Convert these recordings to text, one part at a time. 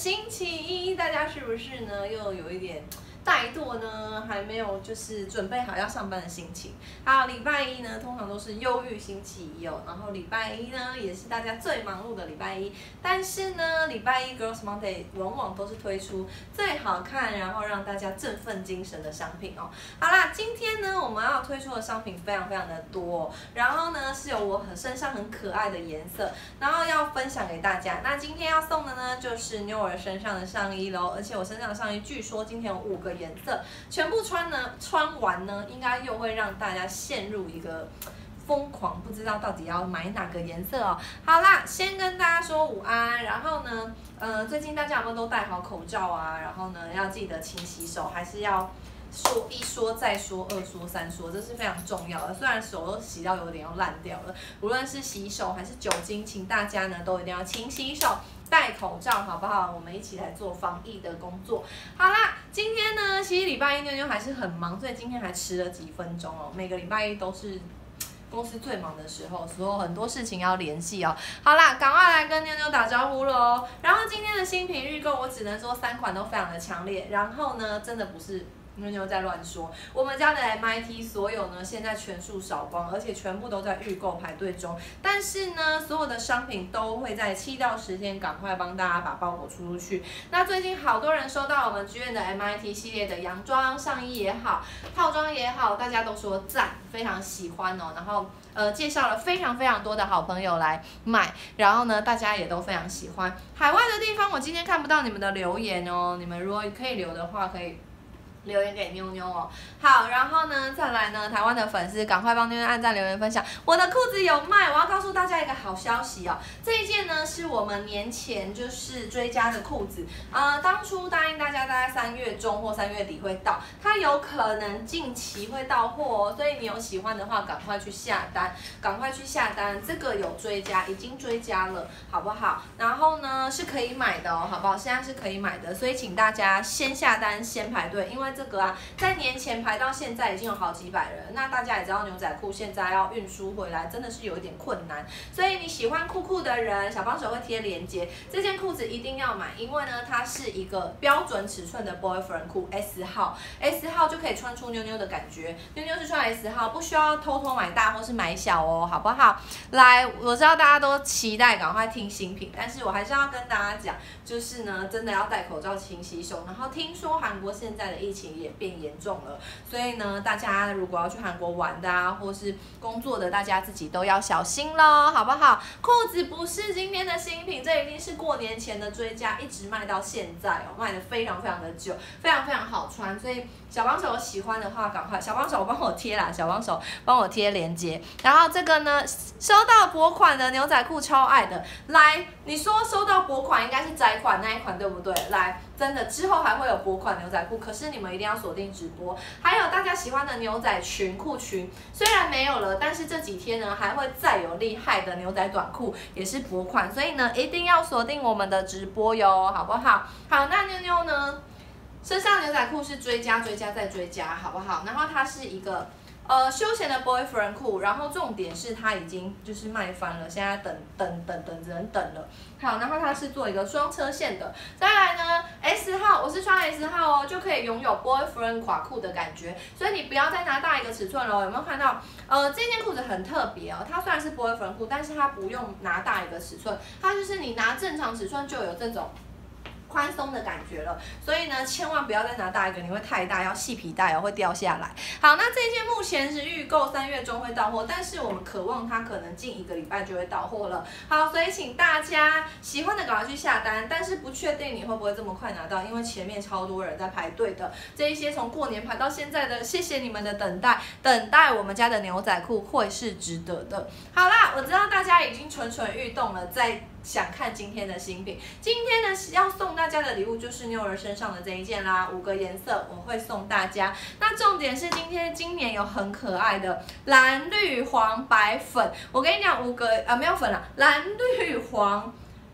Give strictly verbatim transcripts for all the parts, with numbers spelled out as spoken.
星期一，大家是不是呢又有一点怠惰呢？还没有就是准备好要上班的心情。好，礼拜一呢通常都是忧郁星期一哦，然后礼拜一呢也是大家最忙碌的礼拜一。但是呢，礼拜一 Girls Monday 往往都是推出最好看，然后让大家振奋精神的商品哦。好啦，今天呢我们要推出的商品非常非常的多、哦，然后呢是有我很身上很可爱的颜色，然后要分享给大家。那今天要送的呢就是妞儿身上的上衣喽，而且我身上的上衣据说今天有五个颜色，全部穿呢穿完呢，应该又会让大家陷入一个疯狂，不知道到底要买哪个颜色哦。好啦，先跟大家说午安，然后呢，呃，最近大家有没有都戴好口罩啊？然后呢，要记得勤洗手，还是要说一说再说二说三说，这是非常重要的。虽然手都洗到有点要烂掉了，无论是洗手还是酒精，请大家呢都一定要勤洗手。戴口罩好不好？我们一起来做防疫的工作。好啦，今天呢，其实礼拜一妞妞还是很忙，所以今天还迟了几分钟哦。每个礼拜一都是公司最忙的时候，所以很多事情要联系哦。好啦，赶快来跟妞妞打招呼喽。然后今天的新品预购，我只能说三款都非常的强烈。然后呢，真的不是妞妞在乱说，我们家的 M I T 所有呢现在全数扫光，而且全部都在预购排队中。但是呢，所有的商品都会在七到十天赶快帮大家把包裹出出去。那最近好多人收到我们剧院的 M I T 系列的洋装、上衣也好，套装也好，大家都说赞，非常喜欢哦。然后呃介绍了非常非常多的好朋友来买，然后呢大家也都非常喜欢。海外的地方我今天看不到你们的留言哦，你们如果可以留的话可以留言给妞妞哦。好，然后呢，再来呢，台湾的粉丝赶快帮妞妞按赞、留言、分享。我的裤子有卖，我要告诉大家一个好消息哦。这一件呢是我们年前就是追加的裤子，呃，当初答应大家大概三月中或三月底会到，它有可能近期会到货哦，所以你有喜欢的话，赶快去下单，赶快去下单。这个有追加，已经追加了，好不好？然后呢是可以买的哦，好不好？现在是可以买的，所以请大家先下单，先排队，因为这个啊，在年前排到现在已经有好几百人，那大家也知道牛仔裤现在要运输回来真的是有一点困难，所以你喜欢酷酷的人，小帮手会贴链接，这件裤子一定要买，因为呢它是一个标准尺寸的 boyfriend 裤 S 号 ，S 号就可以穿出妞妞的感觉，妞妞是穿 S 号，不需要偷偷买大或是买小哦，好不好？来，我知道大家都期待赶快听新品，但是我还是要跟大家讲，就是呢真的要戴口罩、勤洗手，然后听说韩国现在的疫情也变严重了，所以呢，大家如果要去韩国玩的啊，或是工作的，大家自己都要小心咯，好不好？裤子不是今天的新品，这一定是过年前的追加，一直卖到现在哦，卖的非常非常的久，非常非常好穿，所以小帮手喜欢的话，赶快小帮手帮我贴啦，小帮手帮我贴链接。然后这个呢，收到薄款的牛仔裤超爱的，来，你说收到薄款应该是窄款那一款对不对？来。真的，之后还会有薄款牛仔裤，可是你们一定要锁定直播。还有大家喜欢的牛仔裙、裤裙，虽然没有了，但是这几天呢还会再有厉害的牛仔短裤，也是薄款，所以呢一定要锁定我们的直播哟，好不好？好，那妞妞呢，身上牛仔裤是追加、追加再追加，好不好？然后它是一个。呃，休闲的 boyfriend 裤，然后重点是它已经就是卖翻了，现在等等等等只能等了。好，然后它是做一个双车线的。再来呢 ，S 号，我是穿 S 号哦，就可以拥有 boyfriend 垮裤的感觉，所以你不要再拿大一个尺寸了。有没有看到？呃，这件裤子很特别哦，它虽然是 boyfriend 裤，但是它不用拿大一个尺寸，它就是你拿正常尺寸就有这种。宽松的感觉了，所以呢，千万不要再拿大一个，你会太大，要系皮带哦，会掉下来。好，那这一件目前是预购，三月中会到货，但是我们渴望它可能近一个礼拜就会到货了。好，所以请大家喜欢的赶快去下单，但是不确定你会不会这么快拿到，因为前面超多人在排队的。这一些从过年排到现在的，谢谢你们的等待，等待我们家的牛仔裤会是值得的。好啦，我知道大家已经蠢蠢欲动了，在。想看今天的新品，今天呢要送大家的礼物就是妞儿身上的这一件啦，五个颜色我会送大家。那重点是今天今年有很可爱的蓝绿黄白粉，我跟你讲五个啊没有粉啦，蓝绿黄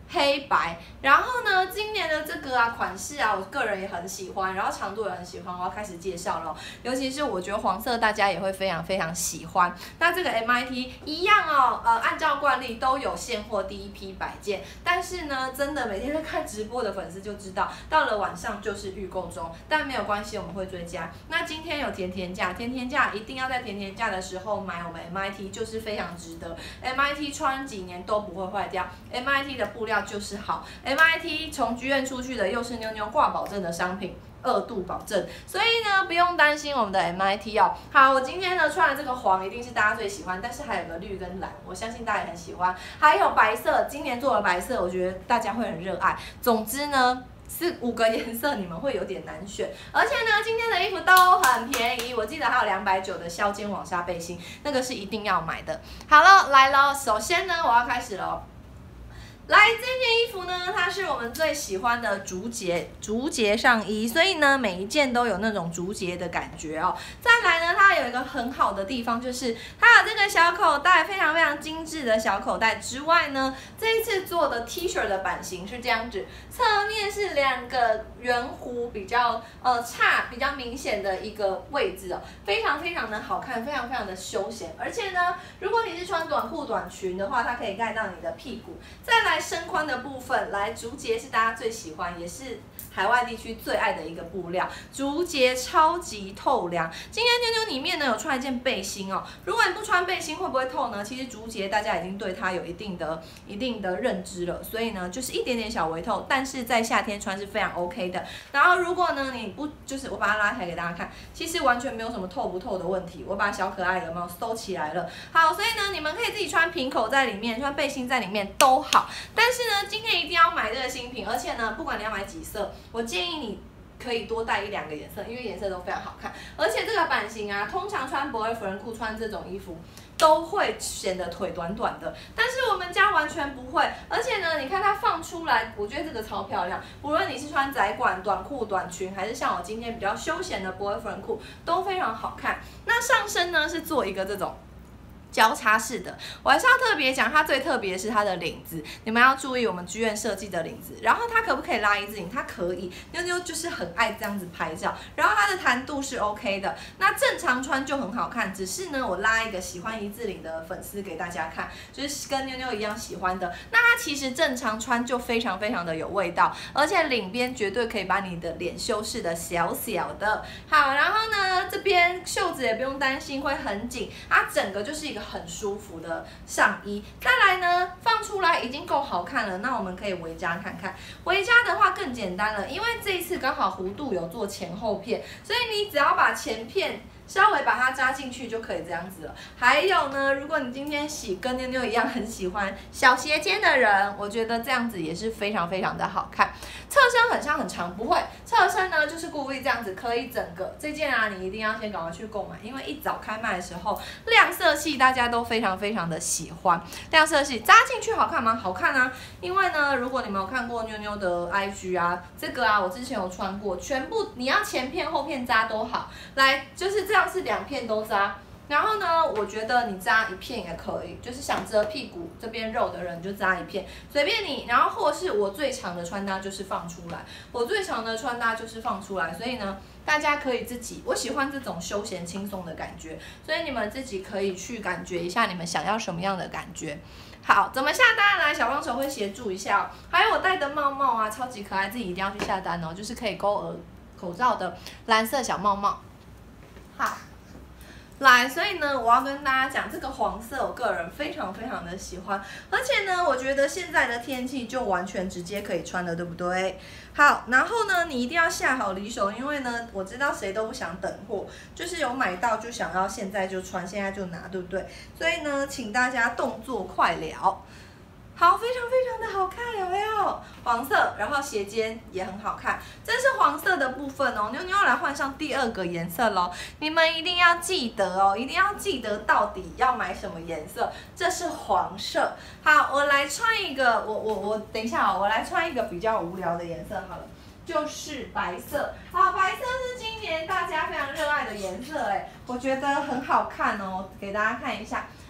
黑白。然后呢，今年的这个啊款式啊，我个人也很喜欢，然后长度也很喜欢，我要开始介绍了。尤其是我觉得黄色大家也会非常非常喜欢。那这个 M I T 一样哦，呃，按照惯例都有现货第一批百件，但是呢，真的每天在看直播的粉丝就知道，到了晚上就是预购中，但没有关系，我们会追加。那今天有甜甜价，甜甜价一定要在甜甜价的时候买我们 M I T， 就是非常值得。M I T 穿几年都不会坏掉 ，M I T 的布料就是好。M I T 从剧院出去的又是妞妞挂保证的商品，二度保证，所以呢不用担心我们的 M I T 哦。好，我今天呢穿的这个黄一定是大家最喜欢，但是还有个绿跟蓝，我相信大家也很喜欢，还有白色，今年做的白色，我觉得大家会很热爱。总之呢。是五个颜色，你们会有点难选，而且呢，今天的衣服都很便宜，我记得还有两百九的削肩网纱背心，那个是一定要买的。好了，来了，首先呢，我要开始了。来，这件衣服呢，它是我们最喜欢的竹节竹节上衣，所以呢，每一件都有那种竹节的感觉哦。再来呢，它有一个很好的地方，就是它有这个小口袋，非常非常精致的小口袋之外呢，这一次做的 T 恤的版型是这样子，侧面是两个圆弧比较呃差比较明显的一个位置哦，非常非常的好看，非常非常的休闲。而且呢，如果你是穿短裤短裙的话，它可以盖到你的屁股。再来。身宽的部分，来竹节是大家最喜欢，也是海外地区最爱的一个布料，竹节超级透凉。今天妞妞里面呢有穿一件背心哦，如果你不穿背心会不会透呢？其实竹节大家已经对它有一定的一定的认知了，所以呢就是一点点小微透，但是在夏天穿是非常 OK 的。然后如果呢你不就是我把它拉开给大家看，其实完全没有什么透不透的问题，我把小可爱有没有收起来了？好，所以呢你们可以自己穿平口在里面，穿背心在里面都好。但是呢，今天一定要买这个新品，而且呢，不管你要买几色，我建议你可以多带一两个颜色，因为颜色都非常好看。而且这个版型啊，通常穿不会夫人裤穿这种衣服都会显得腿短短的，但是我们家完全不会。而且呢，你看它放出来，我觉得这个超漂亮。无论你是穿窄管、短裤、短裙，还是像我今天比较休闲的不会夫人裤，都非常好看。那上身呢是做一个这种。交叉式的，我还是要特别讲，它最特别的是它的领子，你们要注意我们剧院设计的领子。然后它可不可以拉一字领？它可以，妞妞就是很爱这样子拍照。然后它的弹度是 OK 的，那正常穿就很好看。只是呢，我拉一个喜欢一字领的粉丝给大家看，就是跟妞妞一样喜欢的。那它其实正常穿就非常非常的有味道，而且领边绝对可以把你的脸修饰的小小的。好，然后呢，这边袖子也不用担心会很紧，它整个就是一个很舒服的上衣。再来呢，放出来已经够好看了，那我们可以围加看看。围加的话更简单了，因为这一次刚好弧度有做前后片，所以你只要把前片稍微把它扎进去就可以这样子了。还有呢，如果你今天喜跟妞妞一样很喜欢小斜肩的人，我觉得这样子也是非常非常的好看。侧身很像很长，不会，侧身呢就是故意这样子，可以整个这件啊，你一定要先赶快去购买，因为一早开卖的时候亮色系大家都非常非常的喜欢。亮色系扎进去好看吗？好看啊！因为呢，如果你们有看过妞妞的 I G 啊，这个啊我之前有穿过，全部你要前片后片扎都好，来就是这样是两片都扎。然后呢，我觉得你扎一片也可以，就是想遮屁股这边肉的人就扎一片，随便你。然后或是我最长的穿搭就是放出来，我最长的穿搭就是放出来，所以呢，大家可以自己，我喜欢这种休闲轻松的感觉，所以你们自己可以去感觉一下你们想要什么样的感觉。好，怎么下单来？小帮手会协助一下哦。还有我戴的帽帽啊，超级可爱，自己一定要去下单哦，就是可以勾耳口罩的蓝色小帽帽。好。来，所以呢，我要跟大家讲，这个黄色我个人非常非常的喜欢，而且呢，我觉得现在的天气就完全直接可以穿了，对不对？好，然后呢，你一定要下好离手，因为呢，我知道谁都不想等货，就是有买到就想要现在就穿，现在就拿，对不对？所以呢，请大家动作快了。好，非常非常的好看，有没有？黄色，然后斜肩也很好看，这是黄色的部分哦。妞妞要来换上第二个颜色咯，你们一定要记得哦，一定要记得到底要买什么颜色。这是黄色。好，我来穿一个，我我我，等一下哦，我来穿一个比较无聊的颜色好了，就是白色。好，白色是今年大家非常热爱的颜色，哎，我觉得很好看哦，给大家看一下。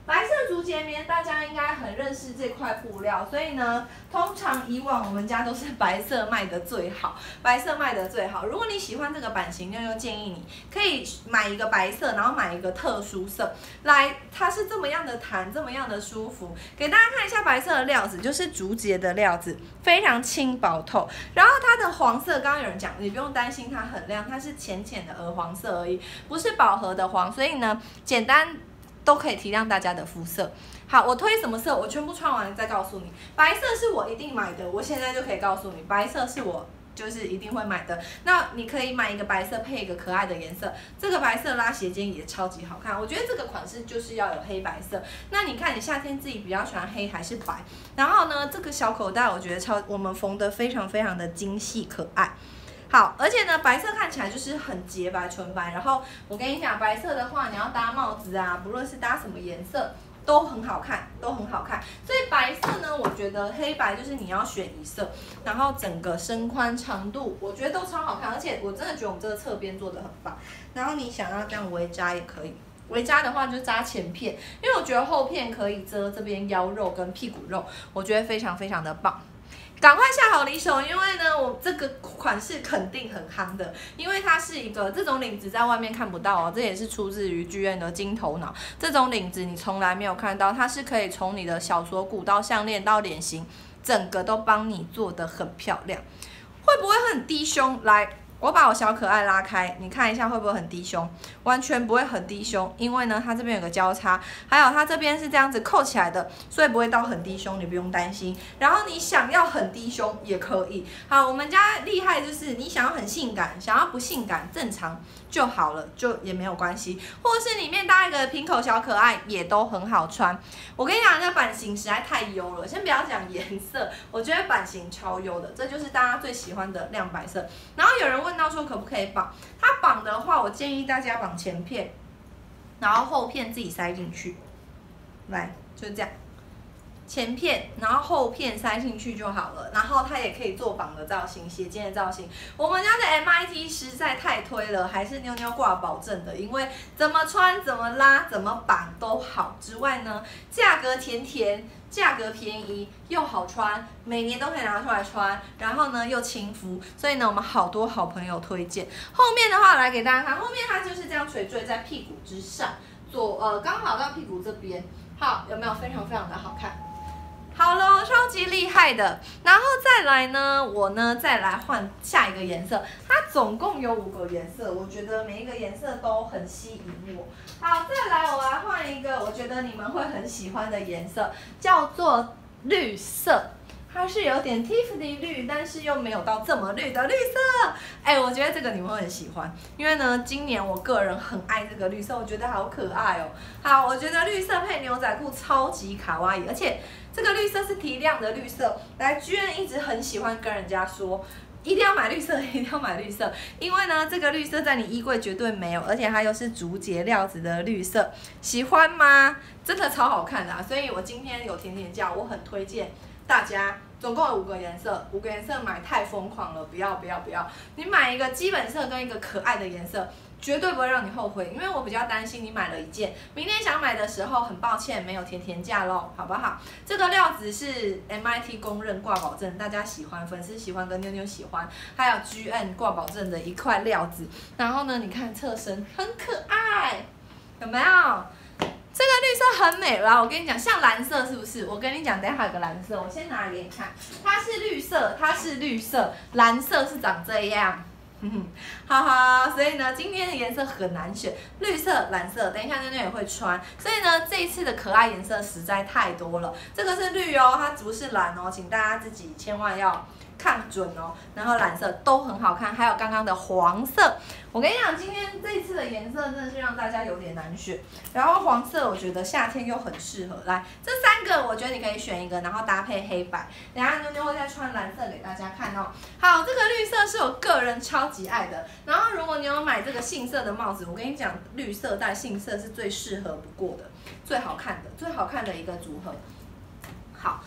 白色竹节棉，大家应该很认识这块布料，所以呢，通常以往我们家都是白色卖的最好，白色卖的最好。如果你喜欢这个版型，那就建议你可以买一个白色，然后买一个特殊色，来，它是这么样的弹，这么样的舒服。给大家看一下白色的料子，就是竹节的料子，非常轻薄透。然后它的黄色，刚刚有人讲，你不用担心它很亮，它是浅浅的鹅黄色而已，不是饱和的黄，所以呢，简单。都可以提亮大家的肤色。好，我推什么色，我全部穿完再告诉你。白色是我一定买的，我现在就可以告诉你，白色是我就是一定会买的。那你可以买一个白色配一个可爱的颜色，这个白色拉斜肩也超级好看。我觉得这个款式就是要有黑白色。那你看你夏天自己比较喜欢黑还是白？然后呢，这个小口袋我觉得超，我们缝得非常非常的精细可爱。好，而且呢，白色看起来就是很洁白、纯白。然后我跟你讲，白色的话，你要搭帽子啊，不论是搭什么颜色，都很好看，都很好看。所以白色呢，我觉得黑白就是你要选一色，然后整个身宽长度，我觉得都超好看。而且我真的觉得我们这个侧边做的很棒。然后你想要这样围扎也可以。围扎的话就扎前片，因为我觉得后片可以遮这边腰肉跟屁股肉，我觉得非常非常的棒。赶快下好离手，因为呢，我这个款式肯定很夯的，因为它是一个这种领子在外面看不到哦，这也是出自于剧院的金头脑。这种领子你从来没有看到，它是可以从你的小锁骨到项链到脸型，整个都帮你做得很漂亮。会不会很低胸？来。我把我小可爱拉开，你看一下会不会很低胸？完全不会很低胸，因为呢，它这边有个交叉，还有它这边是这样子扣起来的，所以不会到很低胸，你不用担心。然后你想要很低胸也可以。好，我们家厉害就是你想要很性感，想要不性感正常就好了，就也没有关系。或者是里面搭一个平口小可爱也都很好穿。我跟你讲，这版型实在太优了，先不要讲颜色，我觉得版型超优的，这就是大家最喜欢的亮白色。然后有人问到说可不可以绑？它绑的话，我建议大家绑前片，然后后片自己塞进去。来，就是这样，前片，然后后片塞进去就好了。然后它也可以做绑的造型，斜肩的造型。我们家的 M I T 实在太推了，还是妞妞挂保证的，因为怎么穿、怎么拉、怎么绑都好。之外呢，价格甜甜。价格便宜又好穿，每年都可以拿出来穿，然后呢又亲肤，所以呢我们好多好朋友推荐。后面的话来给大家看，后面它就是这样垂坠在屁股之上，左呃刚好到屁股这边，好，有没有非常非常的好看？好咯，超级厉害的。然后再来呢，我呢再来换下一个颜色，它总共有五个颜色，我觉得每一个颜色都很吸引我。好，再来我来换一个，我觉得你们会很喜欢的颜色，叫做绿色。它是有点 Tiffany 绿，但是又没有到这么绿的绿色。哎，我觉得这个你们会很喜欢，因为呢，今年我个人很爱这个绿色，我觉得好可爱哦。好，我觉得绿色配牛仔裤超级卡哇伊，而且这个绿色是提亮的绿色。来，居然一直很喜欢跟人家说。一定要买绿色，一定要买绿色，因为呢，这个绿色在你衣柜绝对没有，而且它又是竹节料子的绿色，喜欢吗？真的超好看的啊！所以我今天有甜甜价，我很推荐大家，总共有五个颜色，五个颜色买太疯狂了，不要不要不要！你买一个基本色跟一个可爱的颜色。绝对不会让你后悔，因为我比较担心你买了一件，明天想买的时候，很抱歉没有甜甜价咯，好不好？这个料子是 M I T 公认挂保证，大家喜欢，粉丝喜欢跟妞妞喜欢，还有 G N 挂保证的一块料子。然后呢，你看侧身很可爱，有没有？这个绿色很美啦，我跟你讲，像蓝色是不是？我跟你讲，等一下有个蓝色，我先拿来给你看，它是绿色，它是绿色，蓝色是长这样。嗯，好好，所以呢，今天的颜色很难选，绿色、蓝色，等一下妞妞也会穿。所以呢，这一次的可爱颜色实在太多了。这个是绿哦，它不是蓝哦，请大家自己千万要看准哦。然后蓝色都很好看，还有刚刚的黄色。我跟你讲，今天这一次的颜色真的是让大家有点难选。然后黄色我觉得夏天又很适合，来这三个我觉得你可以选一个，然后搭配黑白。等一下妞妞会再穿蓝色给大家看哦。好，这个绿色是我个人超级爱的。然后如果你有买这个杏色的帽子，我跟你讲，绿色带杏色是最适合不过的，最好看的，最好看的一个组合。好。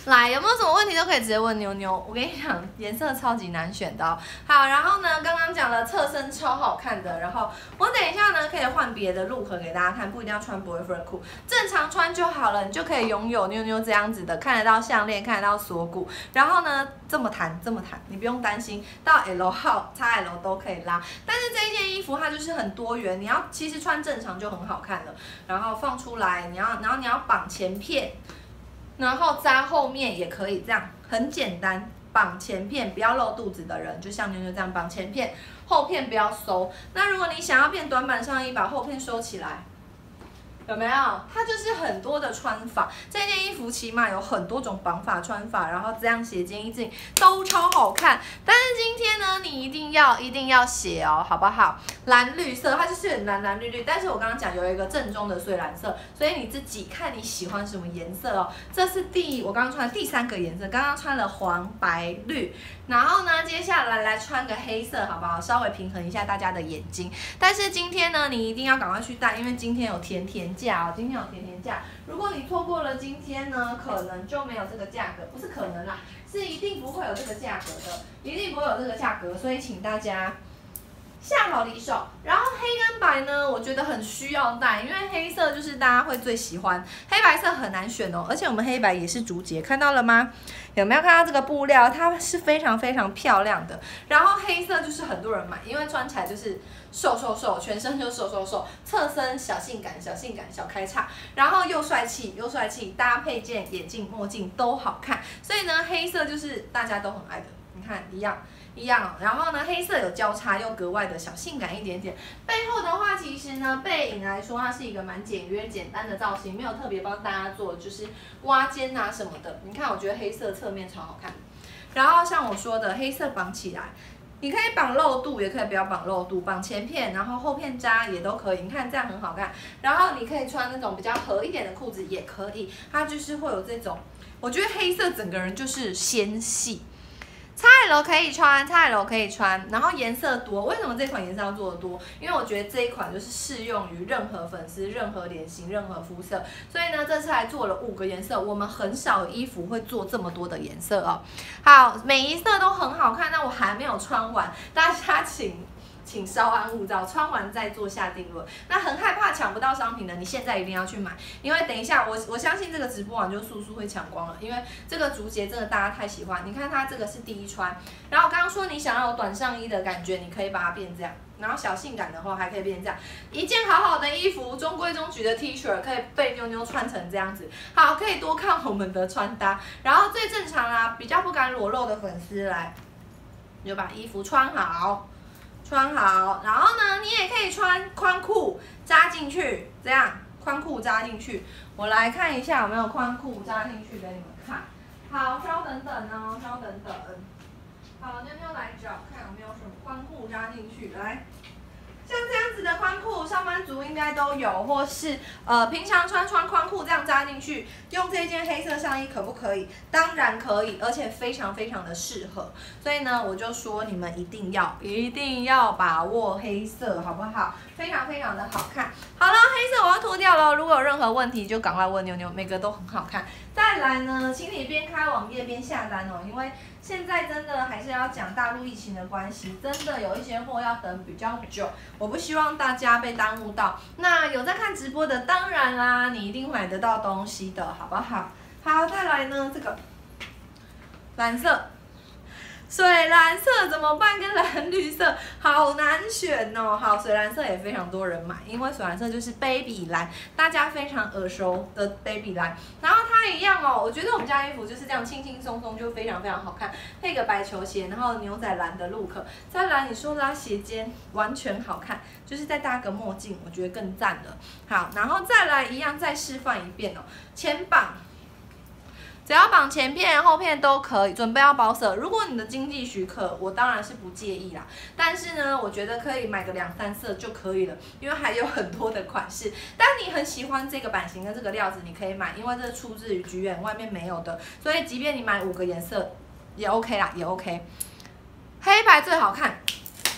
来，有没有什么问题都可以直接问妞妞。我跟你讲，颜色超级难选的哦。好，然后呢，刚刚讲了侧身超好看的，然后我等一下呢可以换别的look给大家看，不一定要穿 boyfriend 裤，正常穿就好了，你就可以拥有妞妞这样子的，看得到项链，看得到锁骨，然后呢这么弹这么弹，你不用担心，到 L 号、X L 都可以拉。但是这一件衣服它就是很多元，你要其实穿正常就很好看了，然后放出来，你要然后你要绑前片。然后扎后面也可以，这样很简单，绑前片不要露肚子的人，就像妞妞这样绑前片，后片不要收。那如果你想要变短版上衣，把后片收起来，有没有？它就是很多的穿法，这件衣服起码有很多种绑法、穿法，然后这样斜肩一进都超好看。但是今天呢，你一定要一定要写哦，好不好？蓝绿色，它就是很蓝蓝绿绿，但是我刚刚讲有一个正宗的水蓝色，所以你自己看你喜欢什么颜色哦。这是第我刚刚穿的第三个颜色，刚刚穿了黄白绿，然后呢，接下来来穿个黑色，好不好？稍微平衡一下大家的眼睛。但是今天呢，你一定要赶快去带，因为今天有甜甜价哦，今天有甜甜价。如果你错过了今天呢，可能就没有这个价格，不是可能啦，是一定不会有这个价格的，一定不会有这个价格，所以请大家下好离手。然后黑跟白呢，我觉得很需要带，因为黑色就是大家会最喜欢，黑白色很难选哦，而且我们黑白也是竹节，看到了吗？有没有看到这个布料？它是非常非常漂亮的。然后黑色就是很多人买，因为穿起来就是瘦瘦瘦，全身就瘦瘦瘦，侧身小性感、小性感、小开叉，然后又帅气又帅气，搭配件眼镜、墨镜都好看。所以呢，黑色就是大家都很爱的。你看一样。一样哦，然后呢，黑色有交叉，又格外的小性感一点点。背后的话，其实呢，背影来说，它是一个蛮简约、简单的造型，没有特别帮大家做，就是挖肩啊什么的。你看，我觉得黑色侧面超好看。然后像我说的，黑色绑起来，你可以绑露肚，也可以不要绑露肚，绑前片，然后后片扎也都可以。你看这样很好看。然后你可以穿那种比较合一点的裤子也可以，它就是会有这种，我觉得黑色整个人就是纤细。X L 可以穿 ，X L 可以穿，然后颜色多。为什么这款颜色要做的多？因为我觉得这一款就是适用于任何粉丝、任何脸型、任何肤色。所以呢，这次还做了五个颜色。我们很少有衣服会做这么多的颜色哦。好，每一色都很好看。那我还没有穿完，大家请。请稍安勿躁，穿完再做下定论。那很害怕抢不到商品的，你现在一定要去买，因为等一下我我相信这个直播完就速速会抢光了，因为这个竹节真的大家太喜欢。你看它这个是第一穿，然后我刚刚说你想要有短上衣的感觉，你可以把它变这样，然后小性感的话还可以变这样，一件好好的衣服，中规中矩的 T 恤可以被妞妞穿成这样子，好，可以多看我们的穿搭。然后最正常啊，比较不敢裸露的粉丝来，你就把衣服穿好。穿好，然后呢，你也可以穿宽裤扎进去，这样宽裤扎进去。我来看一下有没有宽裤扎进去给你们看。好，稍等等哦，稍等等。好，妞妞来找看有没有什么宽裤扎进去，来。像这样子的宽裤，上班族应该都有，或是呃平常穿穿宽裤这样扎进去，用这件黑色上衣可不可以？当然可以，而且非常非常的适合。所以呢，我就说你们一定要一定要把握黑色，好不好？非常非常的好看。好了，黑色我要脱掉了，如果有任何问题就赶快问妞妞，每个都很好看。再来呢，请你边开网页边下单哦，因为现在真的还是要讲大陆疫情的关系，真的有一些货要等比较久，我不希望大家被耽误到。那有在看直播的，当然啦，你一定买得到东西的，好不好？好，再来呢，这个蓝色。水蓝色怎么办？跟蓝绿色好难选哦。好，水蓝色也非常多人买，因为水蓝色就是 baby 蓝，大家非常耳熟的 baby 蓝。然后它一样哦，我觉得我们家衣服就是这样轻轻松松就非常非常好看，配个白球鞋，然后牛仔蓝的 look， 再来你说拉斜肩完全好看，就是再搭个墨镜，我觉得更赞了。好，然后再来一样再示范一遍哦，前绑。只要绑前片、后片都可以，准备要包色。如果你的经济许可，我当然是不介意啦。但是呢，我觉得可以买个两三色就可以了，因为还有很多的款式。但你很喜欢这个版型跟这个料子，你可以买，因为这是出自于菊园，外面没有的。所以即便你买五个颜色，也 OK 啦，也 OK。黑白最好看，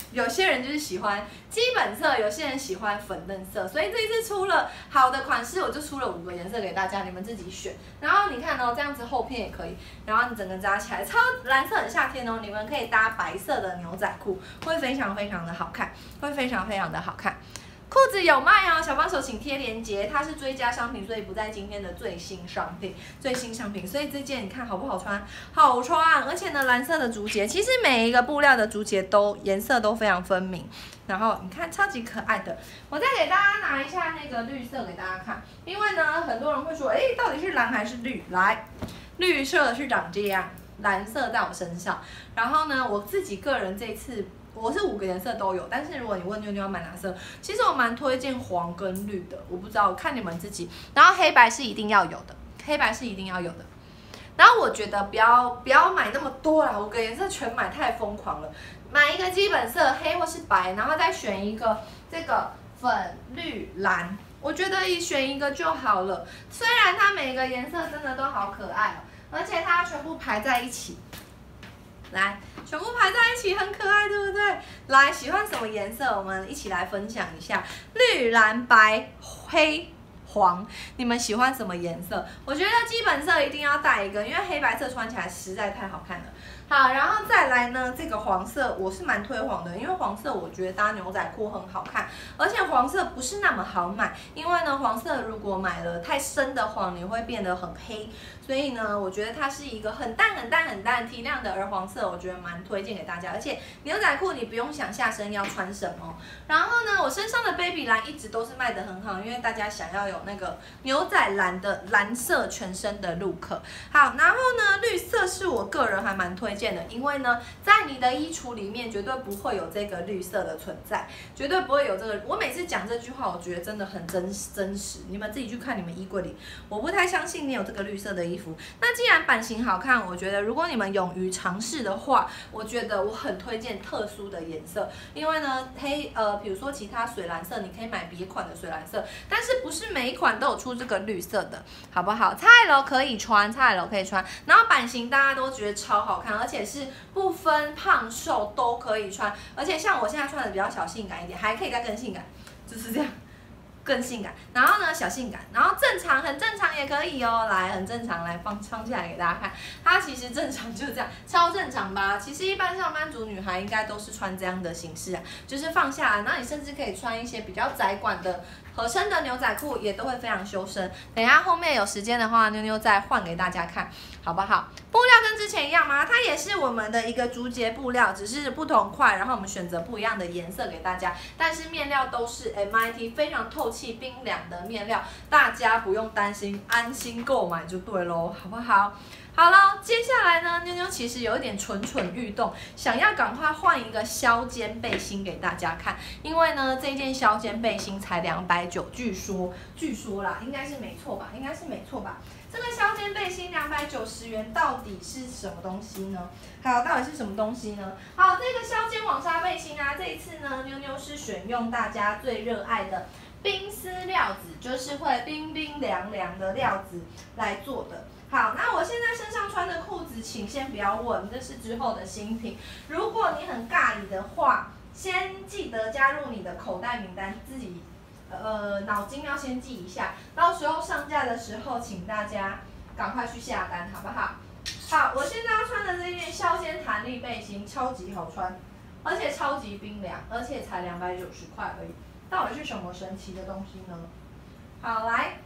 有些人就是喜欢基本色，有些人喜欢粉嫩色，所以这一次出了好的款式，我就出了五个颜色给大家，你们自己选。然后你看哦，这样子厚片也可以，然后你整个扎起来，超蓝色很夏天哦，你们可以搭白色的牛仔裤，会非常非常的好看，会非常非常的好看。裤子有卖哦，小帮手请贴链接，它是追加商品，所以不在今天的最新商品，最新商品，所以这件你看好不好穿？好穿，而且呢，蓝色的竹节，其实每一个布料的竹节都颜色都非常分明，然后你看超级可爱的。我再给大家拿一下那个绿色给大家看，因为呢，很多人会说，哎，到底是蓝还是绿？来，绿色是长这样，蓝色在我身上，然后呢，我自己个人这次。我是五个颜色都有，但是如果你问妞妞要买哪色，其实我蛮推荐黄跟绿的，我不知道，看你们自己。然后黑白是一定要有的，黑白是一定要有的。然后我觉得不要不要买那么多啦，五个颜色全买太疯狂了，买一个基本色黑或是白，然后再选一个这个粉绿蓝，我觉得选一个就好了。虽然它每个颜色真的都好可爱哦，而且它全部排在一起。来，全部排在一起，很可爱，对不对？来，喜欢什么颜色？我们一起来分享一下。绿、蓝、白、黑、黄，你们喜欢什么颜色？我觉得基本色一定要带一个，因为黑白色穿起来实在太好看了。好，然后再来呢，这个黄色我是蛮推黄的，因为黄色我觉得搭牛仔裤很好看，而且黄色不是那么好买，因为呢黄色如果买了太深的黄，你会变得很黑，所以呢我觉得它是一个很淡很淡很淡提亮的儿黄色，我觉得蛮推荐给大家，而且牛仔裤你不用想下身要穿什么，然后呢我身上的 baby 蓝一直都是卖得很好，因为大家想要有那个牛仔蓝的蓝色全身的 look。好，然后呢绿色是我个人还蛮推荐。因为呢，在你的衣橱里面绝对不会有这个绿色的存在，绝对不会有这个。我每次讲这句话，我觉得真的很真真实。你们自己去看你们衣柜里，我不太相信你有这个绿色的衣服。那既然版型好看，我觉得如果你们勇于尝试的话，我觉得我很推荐特殊的颜色。因为呢，黑呃，比如说其他水蓝色，你可以买别款的水蓝色，但是不是每一款都有出这个绿色的，好不好？菜楼可以穿，菜楼可以穿，然后版型大家都觉得超好看，而且。而且是不分胖瘦都可以穿，而且像我现在穿的比较小性感一点，还可以再更性感，就是这样，更性感。然后呢，小性感，然后正常很正常也可以哦，来很正常，来放放起来给大家看。它其实正常就是这样，超正常吧？其实一般上班族女孩应该都是穿这样的形式啊，就是放下来，然后你甚至可以穿一些比较窄管的。合身的牛仔裤也都会非常修身。等一下后面有时间的话，妞妞再换给大家看，好不好？布料跟之前一样吗？它也是我们的一个竹节布料，只是不同块，然后我们选择不一样的颜色给大家。但是面料都是 M I T 非常透气冰凉的面料，大家不用担心，安心购买就对喽，好不好？好了，接下来呢，妞妞其实有一点蠢蠢欲动，想要赶快换一个削肩背心给大家看，因为呢，这件削肩背心才两百九，据说，据说啦，应该是没错吧？应该是没错吧？这个削肩背心两百九十元，到底是什么东西呢？好，到底是什么东西呢？好，这个削肩网纱背心啊，这一次呢，妞妞是选用大家最热爱的冰丝料子，就是会冰冰凉凉的料子来做的。好，那我现在身上穿的裤子，请先不要问，这是之后的新品。如果你很尬意的话，先记得加入你的口袋名单，自己呃脑筋要先记一下，到时候上架的时候，请大家赶快去下单，好不好？好，我现在要穿的这件削肩弹力背心超级好穿，而且超级冰凉，而且才两百九十块而已，到底是什么神奇的东西呢？好，来，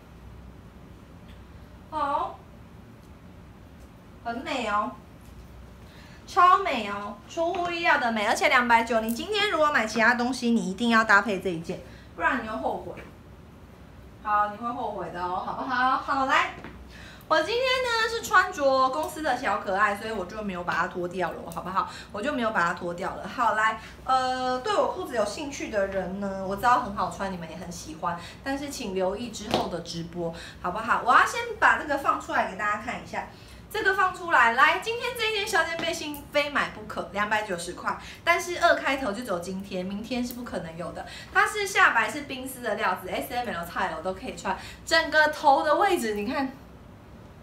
好。很美哦，超美哦，出乎意料的美，而且两百九，你今天如果买其他东西，你一定要搭配这一件，不然你会后悔。好，你会后悔的哦，好不好？好，来，我今天呢是穿着公司的小可爱，所以我就没有把它脱掉了，好不好？我就没有把它脱掉了。好，来，呃，对我裤子有兴趣的人呢，我知道很好穿，你们也很喜欢，但是请留意之后的直播，好不好？我要先把这个放出来给大家看一下。这个放出来，来，今天这一件削肩背心非买不可，两百九十块，但是二开头就走今天，明天是不可能有的。它是下摆是冰丝的料子 ，S M L 菜我都可以穿，整个头的位置你看，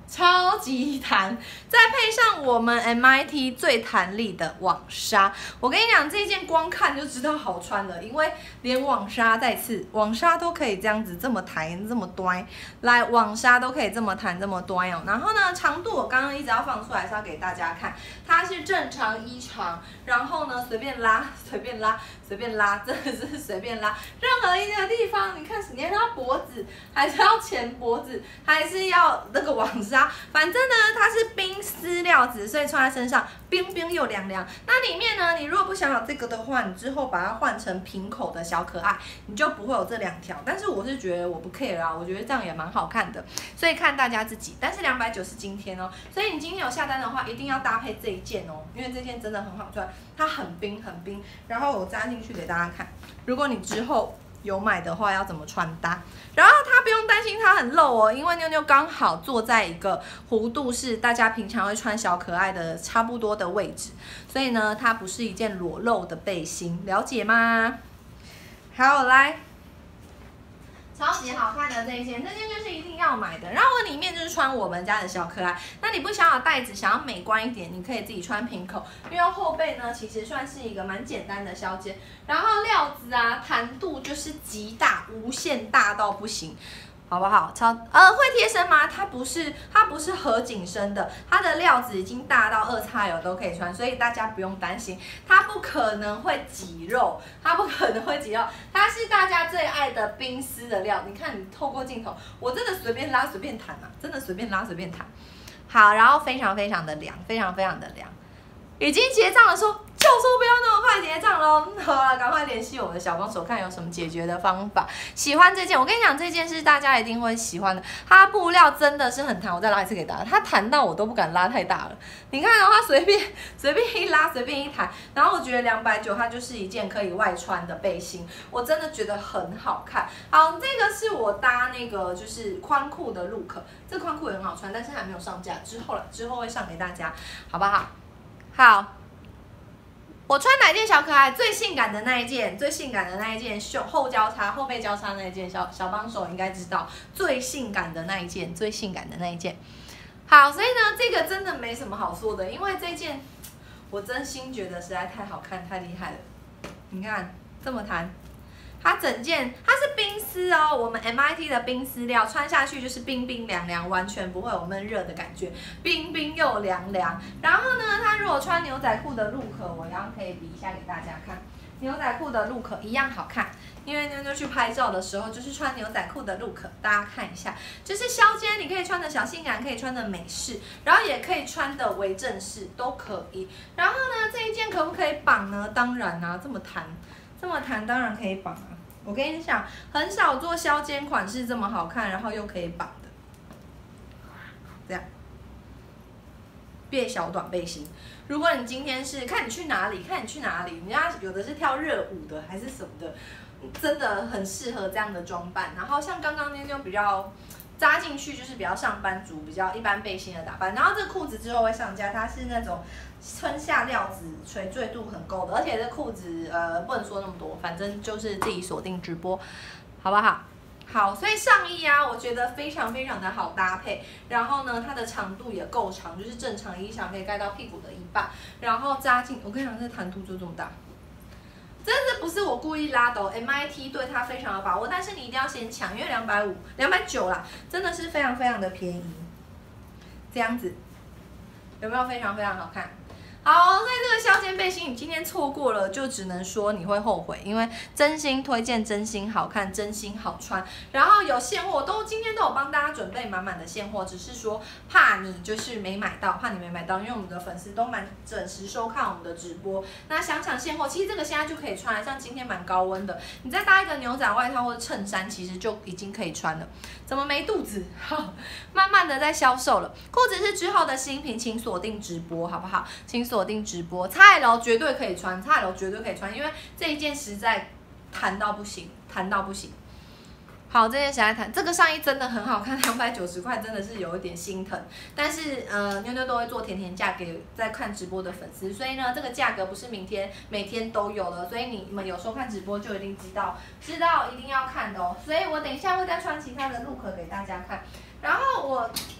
超级弹，再配上我们 M I T 最弹力的网纱，我跟你讲，这件光看就知道好穿了，因为连网纱再次网纱都可以这样子这么弹这么端，来网纱都可以这么弹这么端哦。然后呢，长度我刚刚一直要放出来是要给大家看，它是正常衣长，然后呢随便拉随便拉随便拉，真的是随便拉，任何一个地方，你看你要拉脖子，还是要前脖子，还是要那个网纱。反正呢，它是冰丝料子，所以穿在身上冰冰又凉凉。那里面呢，你如果不想要这个的话，你之后把它换成平口的小可爱，你就不会有这两条。但是我是觉得我不 care 啊，我觉得这样也蛮好看的，所以看大家自己。但是两百九是今天哦，所以你今天有下单的话，一定要搭配这一件哦，因为这件真的很好穿，它很冰很冰。然后我扎进去给大家看，如果你之后有买的话要怎么穿搭，然后它不用担心它很露哦，因为妞妞刚好坐在一个弧度是大家平常会穿小可爱的差不多的位置，所以呢它不是一件裸露的背心，了解吗？好，来。超级好看的这一件，这件就是一定要买的。然后里面就是穿我们家的小可爱。那你不想要带子，想要美观一点，你可以自己穿平口，因为后背呢其实算是一个蛮简单的削肩。然后料子啊，弹度就是极大，无限大到不行。好不好？超呃会贴身吗？它不是，它不是合紧身的，它的料子已经大到二叉 L 都可以穿，所以大家不用担心，它不可能会挤肉，它不可能会挤肉，它是大家最爱的冰丝的料。你看，你透过镜头，我真的随便拉随便弹啊，真的随便拉随便弹。好，然后非常非常的凉，非常非常的凉。已经结账的时候，就说不要那么快结账喽。好了，赶快联系我的小帮手，看有什么解决的方法。喜欢这件，我跟你讲，这件是大家一定会喜欢的。它布料真的是很弹，我再拉一次给大家。它弹到我都不敢拉太大了。你看哦，它随便随便一拉，随便一弹。然后我觉得两百九它就是一件可以外穿的背心，我真的觉得很好看。好，这个是我搭那个就是宽裤的 look， 这宽裤也很好穿，但是还没有上架，之后了之后会上给大家，好不好？好，我穿哪件小可爱最性感的那一件，最性感的那一件袖后交叉、后背交叉那一件，小小帮手应该知道最性感的那一件，最性感的那一件。好，所以呢，这个真的没什么好说的，因为这件我真心觉得实在太好看、太厉害了。你看这么弹。它整件它是冰丝哦，我们 M I T 的冰丝料，穿下去就是冰冰凉凉，完全不会有闷热的感觉，冰冰又凉凉。然后呢，它如果穿牛仔裤的 look， 我一样可以比一下给大家看，牛仔裤的 look 一样好看。因为妞妞去拍照的时候就是穿牛仔裤的 look， 大家看一下，就是削肩，你可以穿的小性感，可以穿的美式，然后也可以穿的微正式，都可以。然后呢，这一件可不可以绑呢？当然啊，这么弹。这么弹当然可以绑啊！我跟你讲，很少做削肩款式这么好看，然后又可以绑的。这样，变小短背心。如果你今天是看你去哪里，看你去哪里，人家有的是跳热舞的，还是什么的，真的很适合这样的装扮。然后像刚刚妞妞比较扎进去，就是比较上班族、比较一般背心的打扮。然后这裤子之后会上架，它是那种。春夏料子垂坠度很高的，而且这裤子呃不能说那么多，反正就是自己锁定直播，好不好？好，所以上衣啊，我觉得非常非常的好搭配。然后呢，它的长度也够长，就是正常衣裳可以盖到屁股的一半。然后扎进，我跟你讲，这弹度就这么大，真的不是我故意拉的哦。M I T 对它非常的把握，但是你一定要先抢，因为两百五、两百九啦，真的是非常非常的便宜。这样子有没有非常非常好看？好，所以这个削肩背心你今天错过了，就只能说你会后悔，因为真心推荐，真心好看，真心好穿。然后有现货，都今天都有帮大家准备满满的现货，只是说怕你就是没买到，怕你没买到，因为我们的粉丝都蛮准时收看我们的直播。那想抢现货，其实这个现在就可以穿了，像今天蛮高温的，你再搭一个牛仔外套或者衬衫，其实就已经可以穿了。怎么没肚子？好，慢慢的在销售了。裤子是之后的新品，请锁定直播，好不好？请锁。锁定直播 ，X L 绝对可以穿 ，X L 绝对可以穿，因为这一件实在弹到不行，弹到不行。好，这件实在弹，这个上衣真的很好看，两百九十块真的是有一点心疼。但是呃，妞妞都会做甜甜价给在看直播的粉丝，所以呢，这个价格不是明天每天都有了，所以你们有时候看直播就一定知道，知道一定要看的哦。所以我等一下会再穿其他的 look 给大家看。然后我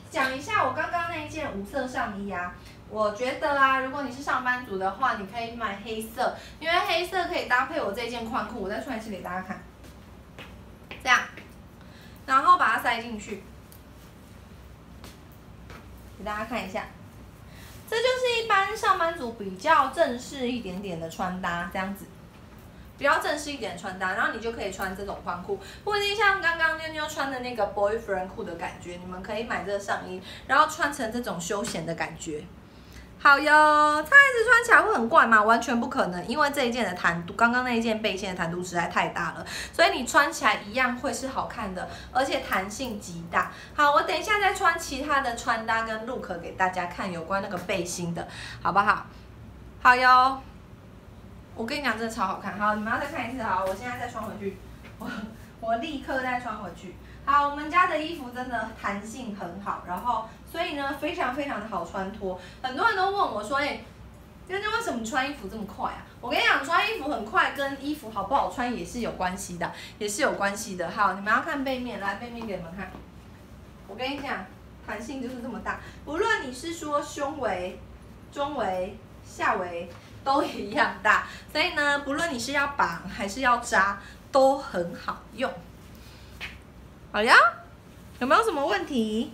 讲一下我刚刚那一件无色上衣啊。我觉得啊，如果你是上班族的话，你可以买黑色，因为黑色可以搭配我这件宽裤。我再穿一次给大家看，这样，然后把它塞进去，给大家看一下。这就是一般上班族比较正式一点点的穿搭，这样子。比较正式一点的穿搭，然后你就可以穿这种宽裤，不一定像刚刚妞妞穿的那个 boyfriend 裤的感觉。你们可以买这个上衣，然后穿成这种休闲的感觉。好哟，它一直穿起来会很怪吗？完全不可能，因为这一件的弹度，刚刚那一件背心的弹度实在太大了，所以你穿起来一样会是好看的，而且弹性极大。好，我等一下再穿其他的穿搭跟 look 给大家看，有关那个背心的，好不好？好哟。我跟你讲，真的超好看。好，你们要再看一次。好，我现在再穿回去，我我立刻再穿回去。好，我们家的衣服真的弹性很好，然后所以呢，非常非常的好穿脱。很多人都问我说，哎，妞妞为什么穿衣服这么快啊？我跟你讲，穿衣服很快跟衣服好不好穿也是有关系的，也是有关系的。好，你们要看背面，来背面给你们看。我跟你讲，弹性就是这么大，无论你是说胸围、中围、下围。都一样大，所以呢，不论你是要绑还是要扎，都很好用。好呀，有没有什么问题？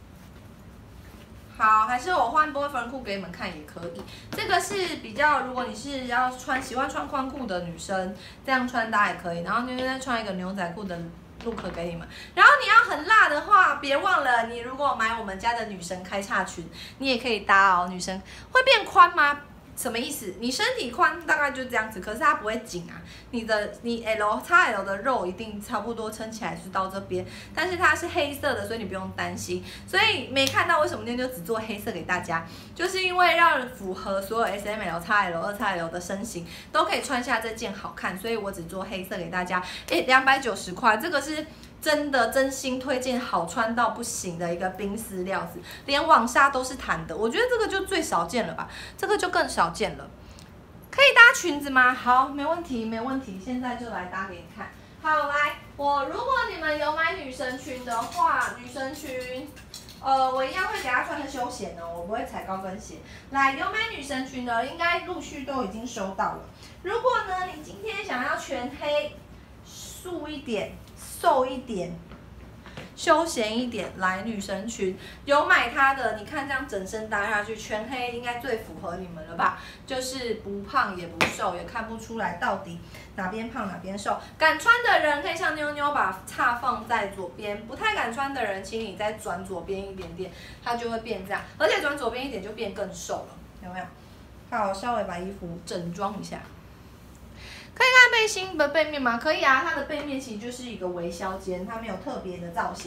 好，还是我换boyfriend裤给你们看也可以。这个是比较，如果你是要穿喜欢穿宽裤的女生，这样穿搭也可以。然后妞妞再穿一个牛仔裤的 look 给你们。然后你要很辣的话，别忘了，你如果买我们家的女神开叉裙，你也可以搭哦。女生会变宽吗？什么意思？你身体宽大概就这样子，可是它不会紧啊。你的你 L 叉 L 的肉一定差不多撑起来是到这边，但是它是黑色的，所以你不用担心。所以没看到为什么妞妞只做黑色给大家，就是因为让符合所有 S M L、X L、二 X L 的身形都可以穿下这件好看，所以我只做黑色给大家。哎，两百九十块，这个是。真的真心推荐，好穿到不行的一个冰丝料子，连网纱都是弹的，我觉得这个就最少见了吧，这个就更少见了。可以搭裙子吗？好，没问题，没问题，现在就来搭给你看。好，来，我如果你们有买女神裙的话，女神裙，呃，我一样会给她穿的休闲哦，我不会踩高跟鞋。来，有买女神裙的，应该陆续都已经收到了。如果呢，你今天想要全黑，素一点。瘦一点，休闲一点，来女神裙有买它的，你看这样整身搭下去，全黑应该最符合你们了吧？就是不胖也不瘦，也看不出来到底哪边胖哪边瘦。敢穿的人可以像妞妞把叉放在左边，不太敢穿的人，请你再转左边一点点，它就会变这样，而且转左边一点就变更瘦了，有没有？好，我稍微把衣服整装一下。可以看背心的背面吗？可以啊，它的背面其实就是一个微削肩，它没有特别的造型。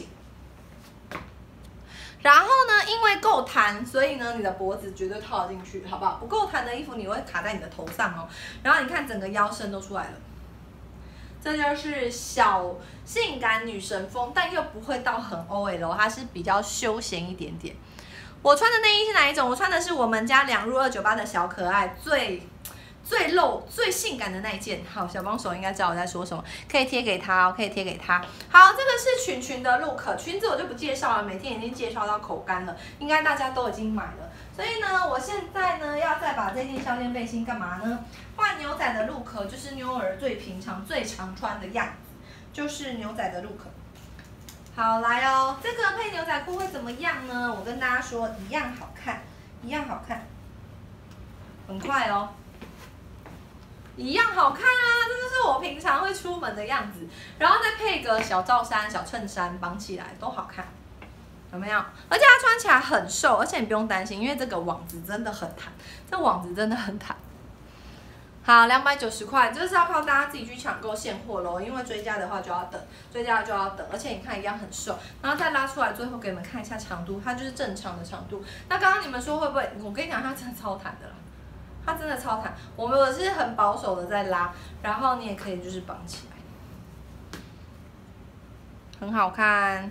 然后呢，因为够弹，所以呢，你的脖子绝对套进去，好不好？不够弹的衣服你会卡在你的头上哦。然后你看整个腰身都出来了，这就是小性感女神风，但又不会到很 O L， 它是比较休闲一点点。我穿的内衣是哪一种？我穿的是我们家两入二九八的小可爱最。最露、最性感的那一件，好，小帮手应该知道我在说什么，可以贴给他哦，可以贴给他。好，这个是裙裙的 look， 裙子我就不介绍了，每天已经介绍到口干了，应该大家都已经买了。所以呢，我现在呢要再把这件削肩背心干嘛呢？换牛仔的 look， 就是妞儿最平常、最常穿的样子，就是牛仔的 look。好，来哦，这个配牛仔裤会怎么样呢？我跟大家说，一样好看，一样好看，很快哦。一样好看啊，这就是我平常会出门的样子，然后再配个小罩衫、小衬衫绑起来都好看，有没有？而且它穿起来很瘦，而且你不用担心，因为这个网子真的很弹，这网子真的很弹。好，两百九十块，这是要靠大家自己去抢购现货咯，因为追加的话就要等，追加就要等，而且你看一样很瘦，然后再拉出来，最后给你们看一下长度，它就是正常的长度。那刚刚你们说会不会？我跟你讲，它真的超弹的啦。它真的超弹，我们我是很保守的在拉，然后你也可以就是绑起来，很好看，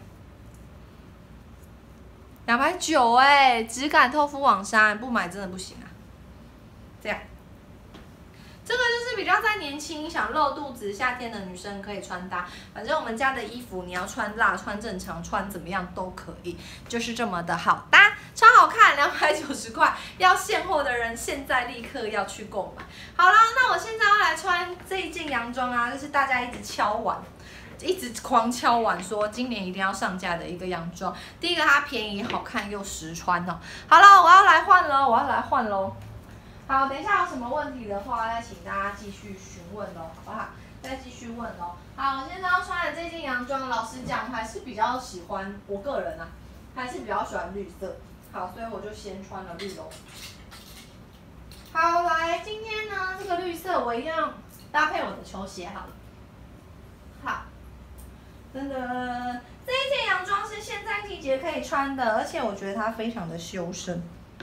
两百九哎，质感透肤网纱，不买真的不行啊。这样，这个就是比较再年轻，想露肚子，夏天的女生可以穿搭。反正我们家的衣服，你要穿辣、穿正常、穿怎么样都可以，就是这么的好搭，超好看，两百九十块。要现货的人，现在立刻要去购买。好了，那我现在要来穿这一件洋装啊，就是大家一直敲碗。一直狂敲碗说今年一定要上架的一个洋装。第一个它便宜、好看又实穿哦。好了，我要来换了，我要来换喽。好，等一下有什么问题的话，再请大家继续询问喽，好不好？再继续问喽。好，我现在要穿的这件洋装，老实讲还是比较喜欢，我个人啊，还是比较喜欢绿色。好，所以我就先穿了绿喽。好，来，今天呢，这个绿色我一定要搭配我的球鞋好了。好。真的，这一件洋装是现在季节可以穿的，而且我觉得它非常的修身。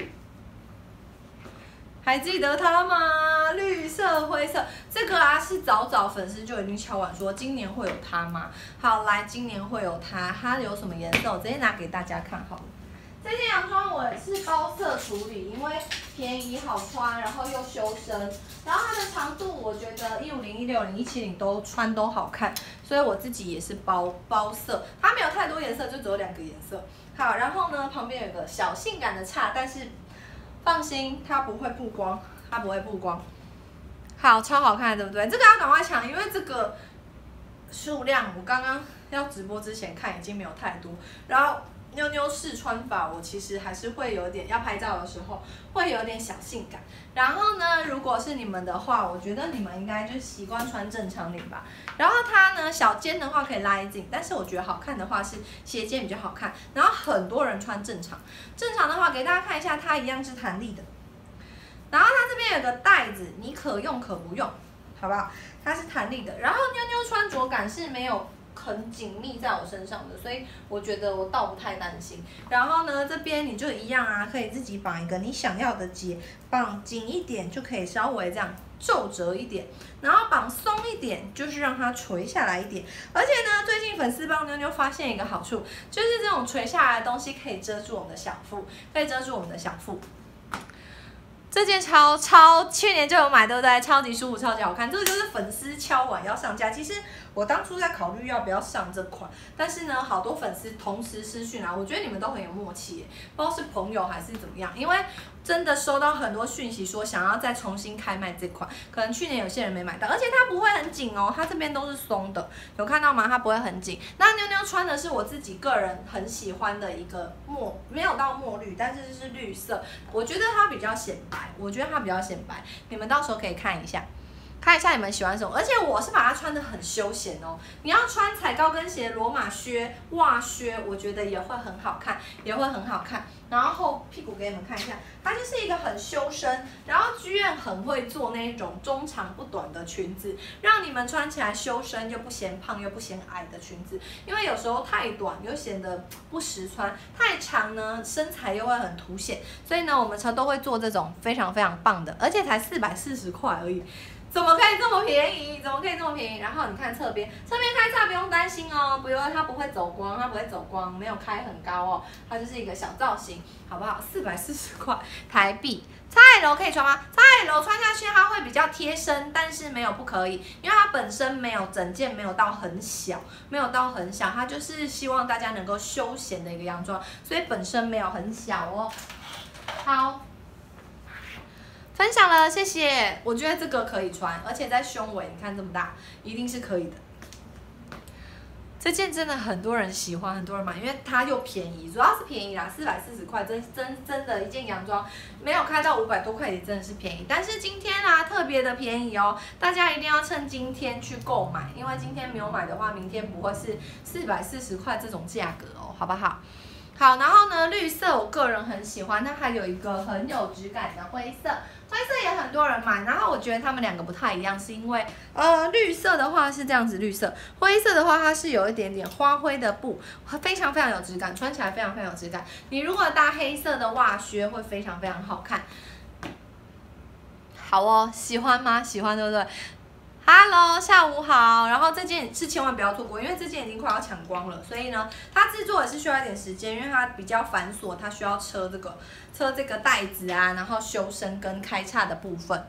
还记得它吗？绿色、灰色，这个啊是早早粉丝就已经敲碗说今年会有它吗？好，来，今年会有它，它有什么颜色？我直接拿给大家看好了。这件洋装我是包色处理，因为便宜好穿，然后又修身，然后它的长度我觉得一五零、一六零、一七零都穿都好看，所以我自己也是包包色，它没有太多颜色，就只有两个颜色。好，然后呢旁边有个小性感的叉，但是放心，它不会曝光，它不会曝光。好，超好看，对不对？这个要赶快抢，因为这个数量我刚刚要直播之前看已经没有太多，然后。妞妞试穿法，我其实还是会有点要拍照的时候会有点小性感。然后呢，如果是你们的话，我觉得你们应该就习惯穿正常领吧。然后它呢，小肩的话可以拉紧，但是我觉得好看的话是斜肩比较好看。然后很多人穿正常，正常的话给大家看一下，它一样是弹力的。然后它这边有个带子，你可用可不用，好不好？它是弹力的。然后妞妞穿着感是没有。很紧密在我身上的，所以我觉得我倒不太担心。然后呢，这边你就一样啊，可以自己绑一个你想要的结，绑紧一点就可以稍微这样皱褶一点，然后绑松一点就是让它垂下来一点。而且呢，最近粉丝帮妞妞发现一个好处，就是这种垂下来的东西可以遮住我们的小腹，可以遮住我们的小腹。这件超超去年就有买，对不对？超级舒服，超级好看。这个就是粉丝敲碗要上架。其实我当初在考虑要不要上这款，但是呢，好多粉丝同时私讯啊，我觉得你们都很有默契，不知道是朋友还是怎么样。因为真的收到很多讯息说想要再重新开卖这款，可能去年有些人没买到，而且它不会很紧哦，它这边都是松的，有看到吗？它不会很紧。那妞妞穿的是我自己个人很喜欢的一个墨，没有到墨绿，但是是绿色，我觉得它比较显白。我觉得它比较显白，你们到时候可以看一下，看一下你们喜欢什么。而且我是把它穿得很休闲哦。你要穿踩高跟鞋、罗马靴、袜靴，我觉得也会很好看，也会很好看。然后后屁股给你们看一下，它就是一个很修身，然后剧院很会做那一种中长不短的裙子，让你们穿起来修身又不嫌胖又不嫌矮的裙子。因为有时候太短又显得不实穿，太长呢身材又会很凸显，所以呢我们车都会做这种非常非常棒的，而且才四百四十块而已。怎么可以这么便宜？怎么可以这么便宜？然后你看侧边，侧边开叉不用担心哦，不用它不会走光，它不会走光，没有开很高哦，它就是一个小造型，好不好？四百四十块台币。X L 可以穿吗？X L 穿下去它会比较贴身，但是没有不可以，因为它本身没有整件没有到很小，没有到很小，它就是希望大家能够休闲的一个洋装，所以本身没有很小哦。好。分享了，谢谢。我觉得这个可以穿，而且在胸围，你看这么大，一定是可以的。这件真的很多人喜欢，很多人买，因为它又便宜，主要是便宜啦，四百四十块，真真真的一件洋装，没有开到五百多块也真的是便宜。但是今天啊，特别的便宜哦，大家一定要趁今天去购买，因为今天没有买的话，明天不会是四百四十块这种价格哦，好不好？好，然后呢，绿色我个人很喜欢，它还有一个很有质感的灰色，灰色也很多人买。然后我觉得它们两个不太一样，是因为呃，绿色的话是这样子绿色，灰色的话它是有一点点花灰的布，非常非常有质感，穿起来非常非常有质感。你如果搭黑色的袜靴会非常非常好看。好哦，喜欢吗？喜欢对不对？Hello， 下午好。然后这件是千万不要错过，因为这件已经快要抢光了，所以呢，它制作也是需要一点时间，因为它比较繁琐，它需要车这个车这个带子啊，然后修身跟开叉的部分。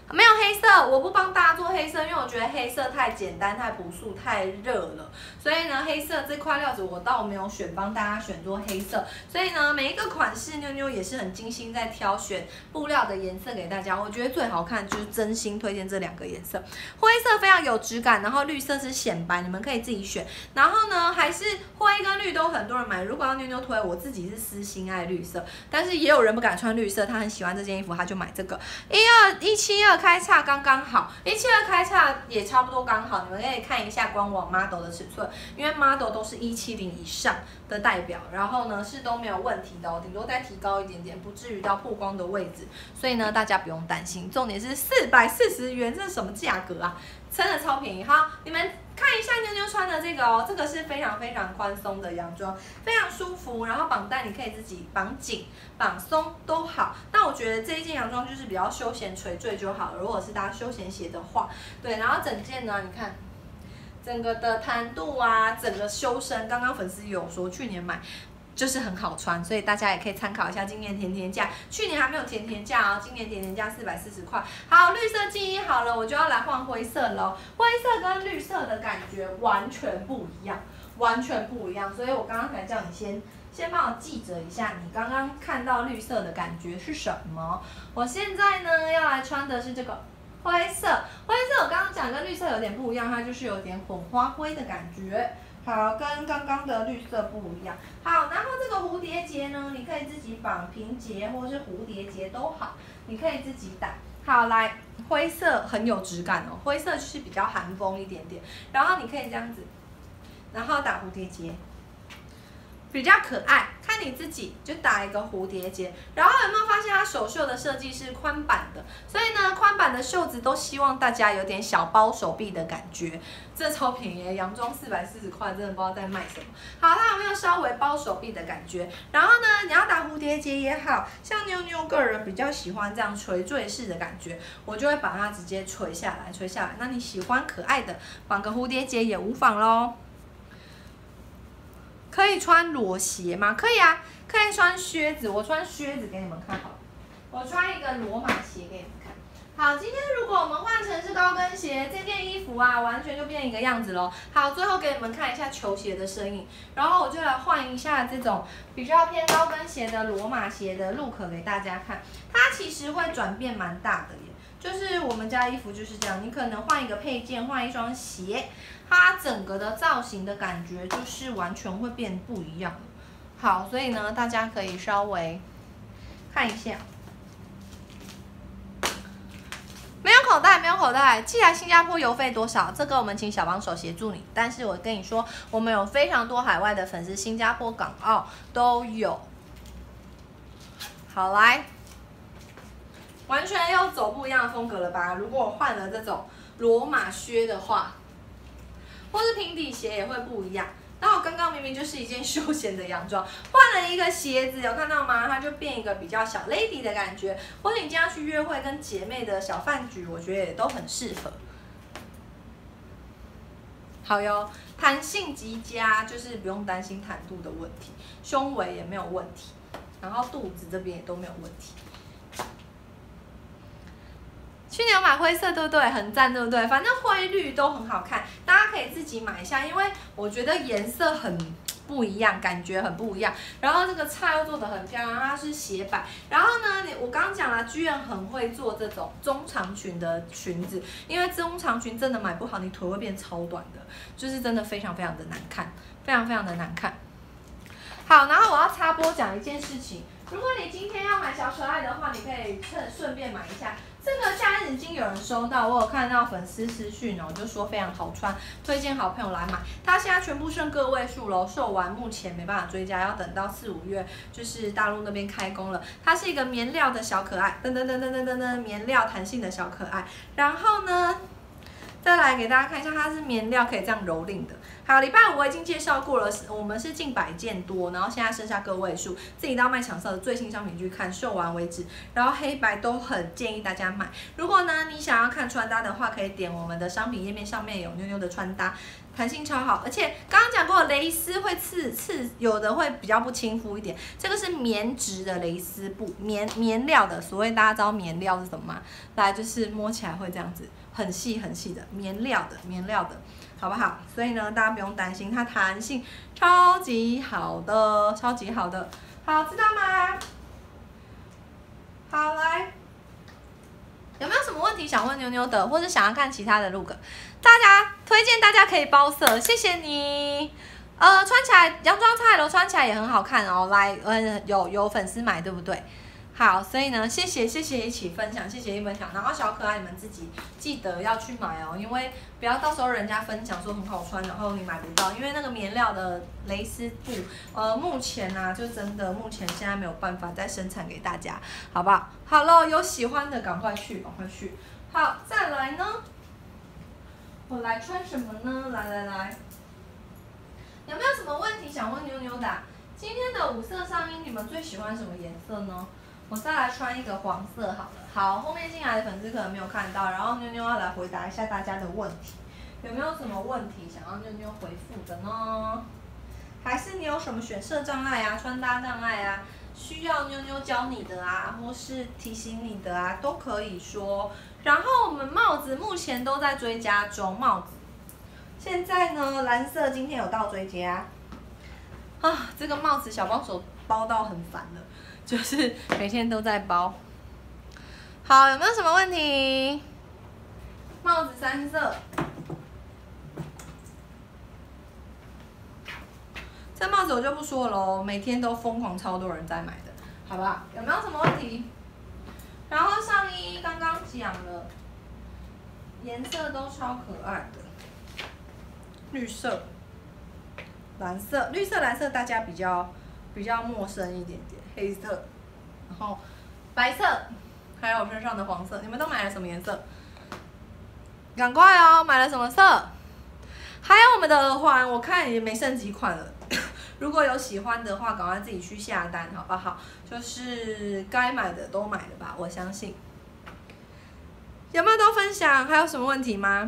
没有黑色，我不帮大家做黑色，因为我觉得黑色太简单、太朴素、太热了。所以呢，黑色这块料子我倒没有选，帮大家选做黑色。所以呢，每一个款式妞妞也是很精心在挑选布料的颜色给大家。我觉得最好看就是真心推荐这两个颜色，灰色非常有质感，然后绿色是显白，你们可以自己选。然后呢，还是灰跟绿都很多人买。如果要妞妞推，我自己是私心爱绿色，但是也有人不敢穿绿色，他很喜欢这件衣服，他就买这个一二一七二。开叉刚刚好，一七二开叉也差不多刚好，你们可以看一下官网 model 的尺寸，因为 model 都是一七零以上的代表，然后呢是都没有问题的哦，顶多再提高一点点，不至于到曝光的位置，所以呢大家不用担心。重点是四百四十元，这是什么价格啊？真的超便宜。好，你们看一下妞妞穿的这个哦，这个是非常非常宽松的洋装，非常舒服，然后绑带你可以自己绑紧、绑松都好。那我觉得这一件洋装就是比较休闲垂坠就好了，如果是搭休闲鞋的话，对，然后整件呢，你看整个的弹度啊，整个修身，刚刚粉丝有说去年买。就是很好穿，所以大家也可以参考一下今年甜甜价。去年还没有甜甜价哦，今年甜甜价四百四十块。好，绿色记忆好了，我就要来换灰色了。灰色跟绿色的感觉完全不一样，完全不一样。所以我刚刚才叫你先先帮我记着一下，你刚刚看到绿色的感觉是什么？我现在呢要来穿的是这个灰色，灰色我刚刚讲跟绿色有点不一样，它就是有点混花灰的感觉。好，跟刚刚的绿色不一样。好，然后这个蝴蝶结呢，你可以自己绑平结或是蝴蝶结都好，你可以自己打。好，来，灰色很有质感哦，灰色就是比较韩风一点点。然后你可以这样子，然后打蝴蝶结，比较可爱。看你自己就打一个蝴蝶结，然后有没有发现它手袖的设计是宽版的？所以呢，宽版的袖子都希望大家有点小包手臂的感觉。这超便宜，洋装四百四十块，真的不知道在卖什么。好，它有没有稍微包手臂的感觉？然后呢，你要打蝴蝶结也好，像妞妞个人比较喜欢这样垂坠式的感觉，我就会把它直接垂下来，垂下来。那你喜欢可爱的，绑个蝴蝶结也无妨咯。可以穿裸鞋吗？可以啊，可以穿靴子。我穿靴子给你们看好了，我穿一个罗马鞋给你们看。好，今天如果我们换成是高跟鞋，这件衣服啊，完全就变一个样子咯。好，最后给你们看一下球鞋的身影，然后我就来换一下这种比较偏高跟鞋的罗马鞋的 look 给大家看。它其实会转变蛮大的耶。就是我们家衣服就是这样，你可能换一个配件，换一双鞋，它整个的造型的感觉就是完全会变不一样。好，所以呢，大家可以稍微看一下。没有口袋，没有口袋。寄来新加坡邮费多少？这个我们请小帮手协助你。但是我跟你说，我们有非常多海外的粉丝，新加坡、港澳都有。好，来。完全又走不一样的风格了吧？如果我换了这种罗马靴的话，或是平底鞋也会不一样。那我刚刚明明就是一件休闲的洋装，换了一个鞋子，有看到吗？它就变一个比较小 lady 的感觉。或者你今天要去约会，跟姐妹的小饭局，我觉得也都很适合。好哟，弹性极佳，就是不用担心弹度的问题，胸围也没有问题，然后肚子这边也都没有问题。去年有买灰色，对不对？很赞，对不对？反正灰绿都很好看，大家可以自己买一下，因为我觉得颜色很不一样，感觉很不一样。然后这个叉又做得很漂亮，它是斜摆。然后呢，我刚刚讲了，居然很会做这种中长裙的裙子，因为中长裙真的买不好，你腿会变超短的，就是真的非常非常的难看，非常非常的难看。好，然后我要插播讲一件事情，如果你今天要买小可爱的话，你可以趁顺便买一下。这个假日已经有人收到，我有看到粉丝私讯哦，就说非常好穿，推荐好朋友来买。它现在全部剩个位数了，售完目前没办法追加，要等到四五月，就是大陆那边开工了。它是一个棉料的小可爱，噔噔噔噔噔噔噔，棉料弹性的小可爱。然后呢，再来给大家看一下，它是棉料可以这样蹂躏的， 好，礼拜五我已经介绍过了，我们是近百件多，然后现在剩下个位数，自己到卖场上的最新商品去看，售完为止。然后黑白都很建议大家买。如果呢你想要看穿搭的话，可以点我们的商品页面，上面有妞妞的穿搭，弹性超好，而且刚刚讲过蕾丝会刺刺，有的会比较不亲肤一点，这个是棉质的蕾丝布，棉棉料的，所谓大家知道棉料是什么吗？来就是摸起来会这样子，很细很细的棉料的棉料的。好不好？所以呢，大家不用担心，它弹性超级好的，超级好的。好，知道吗？好，来，有没有什么问题想问妞妞的，或者想要看其他的 look？ 大家推荐大家可以包色，谢谢你。呃，穿起来洋装菜楼穿起来也很好看哦。来，呃，有有粉丝买对不对？好，所以呢，谢谢谢谢一起分享，谢谢一分享，然后小可爱你们自己记得要去买哦，因为不要到时候人家分享说很好穿，然后你买不到，因为那个棉料的蕾丝布，呃，目前啊，就真的目前现在没有办法再生产给大家，好不好？好了，有喜欢的赶快去，赶快去。好，再来呢，我来穿什么呢？来来来，有没有什么问题想问妞妞的啊？今天的五色上衣你们最喜欢什么颜色呢？我再来穿一个黄色好了。好，后面进来的粉丝可能没有看到，然后妞妞要来回答一下大家的问题，有没有什么问题想要妞妞回复的呢？还是你有什么选色障碍啊、穿搭障碍啊，需要妞妞教你的啊，或是提醒你的啊，都可以说。然后我们帽子目前都在追加中，帽子现在呢蓝色今天有到追加啊，这个帽子小帮手包到很烦了。就是每天都在包。好，有没有什么问题？帽子三色，这帽子我就不说了哦，每天都疯狂超多人在买的，好不好？有没有什么问题？然后上衣刚刚讲了，颜色都超可爱的，绿色、蓝色，绿色、蓝色大家比较比较陌生一点点。黑色，然后白色，还有我身上的黄色，你们都买了什么颜色？赶快哦，买了什么色？还有我们的耳环，我看也没剩几款了。如果有喜欢的话，赶快自己去下单，好不好？就是该买的都买了吧，我相信。有没有都分享？还有什么问题吗？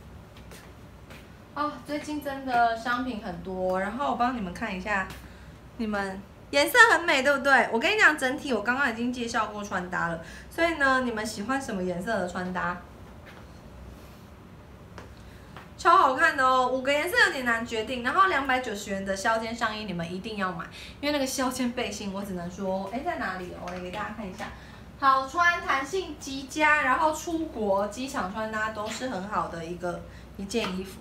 哦，最近真的商品很多，然后我帮你们看一下，你们。颜色很美，对不对？我跟你讲，整体我刚刚已经介绍过穿搭了，所以呢，你们喜欢什么颜色的穿搭？超好看的哦，五个颜色有点难决定。然后两百九十元的削肩上衣你们一定要买，因为那个削肩背心我只能说，哎，在哪里？我来给大家看一下，好穿，弹性极佳，然后出国机场穿搭都是很好的一个一件衣服。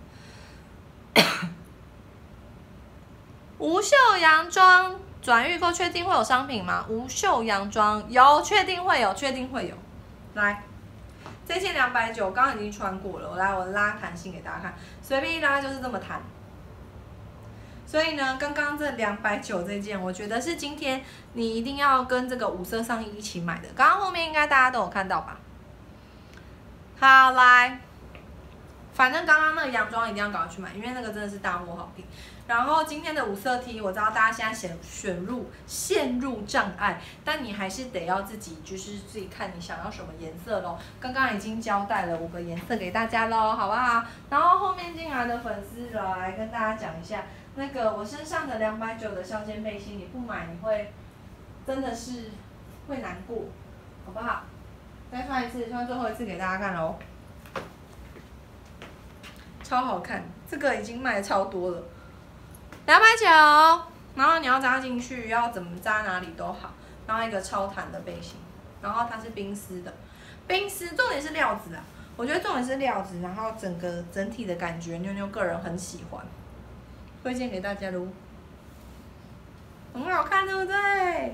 无袖洋装转预购确定会有商品吗？无袖洋装有，确定会有，确定会有。来，这件两百九，刚刚已经穿过了。我来，我拉弹性给大家看，随便一拉就是这么弹。所以呢，刚刚这两百九这件，我觉得是今天你一定要跟这个五色上衣一起买的。刚刚后面应该大家都有看到吧？好，来，反正刚刚那个洋装一定要赶快去买，因为那个真的是大获好评。然后今天的五色 T， 我知道大家现在选选入陷入障碍，但你还是得要自己就是自己看你想要什么颜色咯。刚刚已经交代了五个颜色给大家咯，好不好？然后后面进来的粉丝来跟大家讲一下，那个我身上的两百九的削肩背心，你不买你会真的是会难过，好不好？再穿一次，穿最后一次给大家看咯。超好看，这个已经卖超多了。两百九，然后你要扎进去，要怎么扎哪里都好，然后一个超弹的背心，然后它是冰丝的，冰丝重点是料子啊，我觉得重点是料子，然后整个整体的感觉，妞妞个人很喜欢，推荐给大家喽，很好看，对不对？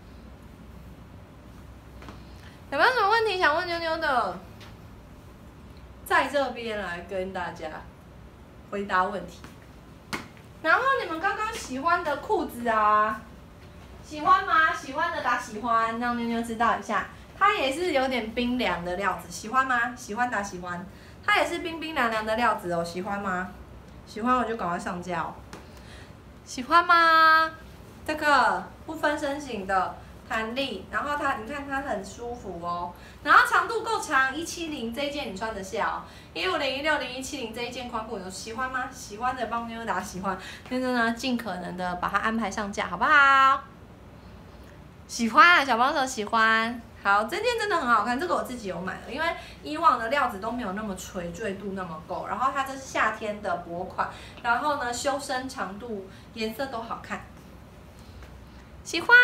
有没有什么问题想问妞妞的？在这边来跟大家回答问题。然后你们刚刚喜欢的裤子啊，喜欢吗？喜欢的打喜欢，让妞妞知道一下。它也是有点冰凉的料子，喜欢吗？喜欢打喜欢，它也是冰冰凉凉的料子哦，喜欢吗？ 喜欢我就赶快上架哦。喜欢吗？这个不分身型的弹力，然后它你看它很舒服哦，然后长度够长，一七零这一件你穿得下哦，一五零、一六零、一七零这一件宽裤，有喜欢吗？喜欢的帮妞妞打喜欢，妞妞呢尽可能的把它安排上架，好不好？喜欢，小帮手喜欢。好，这件真的很好看，这个我自己有买的，因为以往的料子都没有那么垂坠度那么够，然后它这是夏天的薄款，然后呢修身长度颜色都好看，喜欢。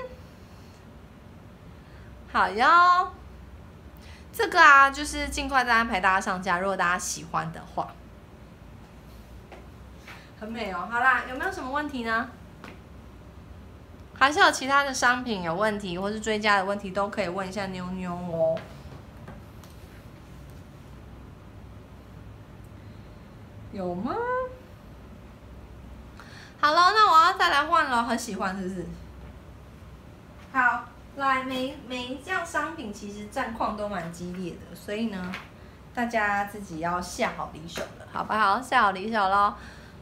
好哟，这个啊就是尽快再安排大家上架，如果大家喜欢的话，很美哦。好啦，有没有什么问题呢？还是有其他的商品有问题，或是追加的问题，都可以问一下妞妞哦。有吗？好了，那我要再来换了，很喜欢是不是？好，来每每一样商品其实战况都蛮激烈的，所以呢，大家自己要下好离手了，好不好？下好离手咯。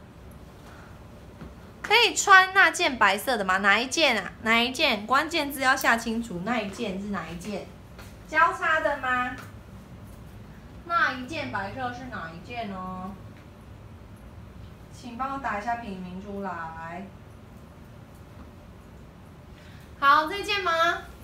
可以穿那件白色的吗？哪一件啊？哪一件？关键字要下清楚，那一件是哪一件？交叉的吗？那一件白色是哪一件呢？请帮我打一下品名出来。好，这件吗？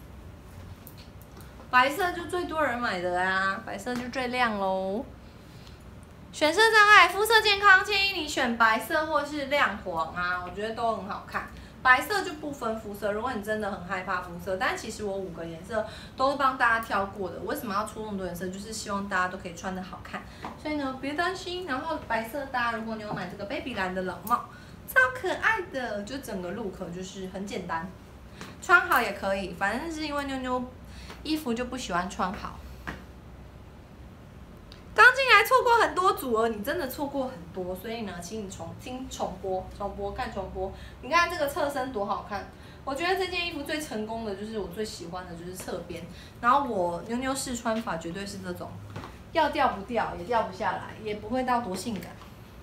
白色就最多人买的啊，白色就最亮喽。选色障碍，肤色健康，建议你选白色或是亮黄啊，我觉得都很好看。白色就不分肤色，如果你真的很害怕肤色，但其实我五个颜色都是帮大家挑过的。为什么要出那么多颜色？就是希望大家都可以穿得好看。所以呢，别担心。然后白色，大家如果你有买这个 baby 蓝的老帽，超可爱的，就整个 look 就是很简单，穿好也可以。反正是因为妞妞衣服就不喜欢穿好。刚进来错过很多组合，你真的错过很多，所以呢，请你重听重播，重播看重播。你看这个侧身多好看！我觉得这件衣服最成功的就是我最喜欢的就是侧边，然后我妞妞式穿法绝对是这种，要掉不掉，也掉不下来，也不会到多性感。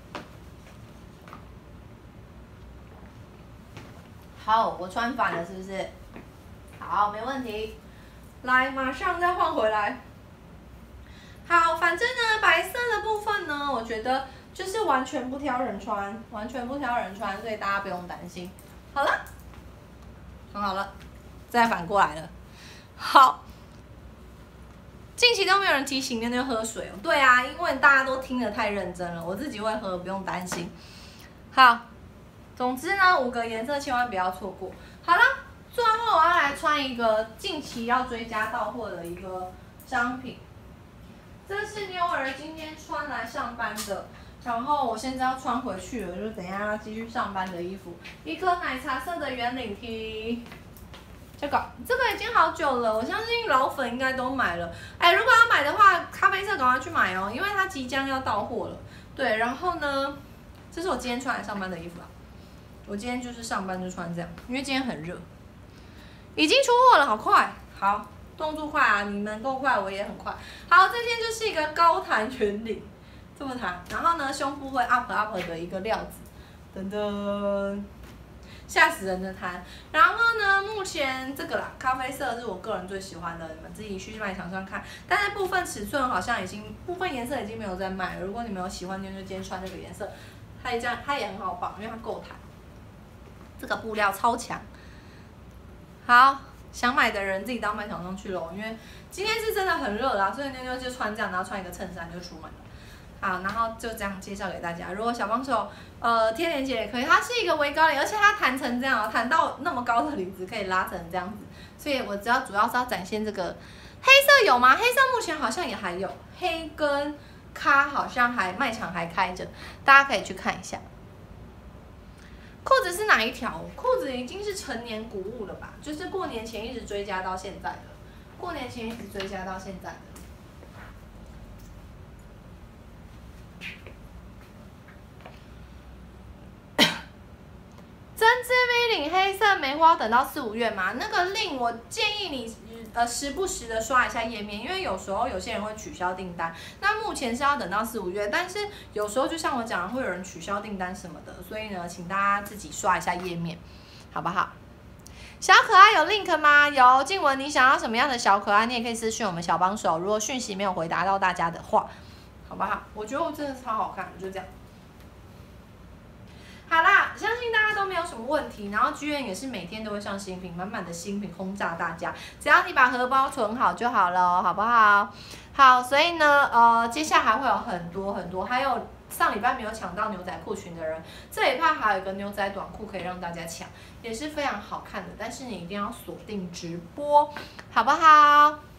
好，我穿反了是不是？好，没问题。来，马上再换回来。好，反正呢，白色的部分呢，我觉得就是完全不挑人穿，完全不挑人穿，所以大家不用担心。好了，很好了，再反过来了。好，近期都没有人提醒妞妞喝水哦。对啊，因为大家都听得太认真了，我自己会喝，不用担心。好，总之呢，五个颜色千万不要错过。好了，最后我要来穿一个近期要追加到货的一个商品。这是妞儿今天穿来上班的，然后我现在要穿回去了，就是等一下要继续上班的衣服。一个奶茶色的圆领 T， 这个这个已经好久了，我相信老粉应该都买了。哎，如果要买的话，咖啡色赶快去买哦，因为它即将要到货了。对，然后呢，这是我今天穿来上班的衣服啊。我今天就是上班就穿这样，因为今天很热。已经出货了，好快，好。动作快啊！你们够快，我也很快。好，这件就是一个高弹圆领，这么弹，然后呢，胸部会 up up 的一个料子，噔噔，吓死人的弹。然后呢，目前这个啦，咖啡色是我个人最喜欢的，你们自己去卖场上看。但是部分尺寸好像已经，部分颜色已经没有在卖了。如果你们有喜欢，妞妞今天穿这个颜色，它也这样，它也很好绑，因为它够弹。这个布料超强，好。想买的人自己到卖场上去喽，因为今天是真的很热啦，所以妞妞就穿这样，然后穿一个衬衫就出门了。好，然后就这样介绍给大家。如果小帮手呃贴链接也可以，它是一个微高领，而且它弹成这样，弹到那么高的领子可以拉成这样子，所以我只要主要是要展现这个黑色有吗？黑色目前好像也还有，黑跟咖好像还卖场还开着，大家可以去看一下。裤子是哪一条？裤子已经是成年古物了吧？就是过年前一直追加到现在的，过年前一直追加到现在的。针织 V 领黑色梅花要等到四五月嘛？那个令我建议你呃时不时的刷一下页面，因为有时候有些人会取消订单。那目前是要等到四五月，但是有时候就像我讲，会有人取消订单什么的，所以呢，请大家自己刷一下页面，好不好？小可爱有 link 吗？有，静雯，你想要什么样的小可爱？你也可以私讯我们小帮手。如果讯息没有回答到大家的话，好不好？我觉得我真的超好看，就这样。好啦，相信大家都没有什么问题。然后 G N 也是每天都会上新品，满满的新品轰炸大家。只要你把荷包存好就好了，好不好？好，所以呢，呃，接下来还会有很多很多，还有上礼拜没有抢到牛仔裤裙的人，这一趴还有一个牛仔短裤可以让大家抢，也是非常好看的。但是你一定要锁定直播，好不好？